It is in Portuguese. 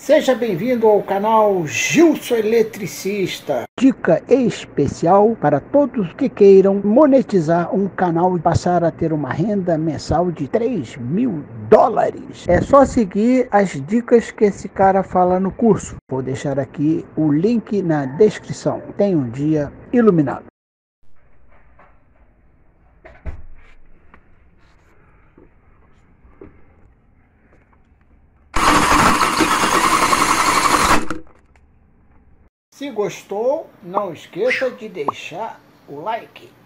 Seja bem-vindo ao canal Gilson Eletricista. Dica especial para todos que queiram monetizar um canal e passar a ter uma renda mensal de $3.000. É só seguir as dicas que esse cara fala no curso. Vou deixar aqui o link na descrição. Tenha um dia iluminado. Se gostou, não esqueça de deixar o like.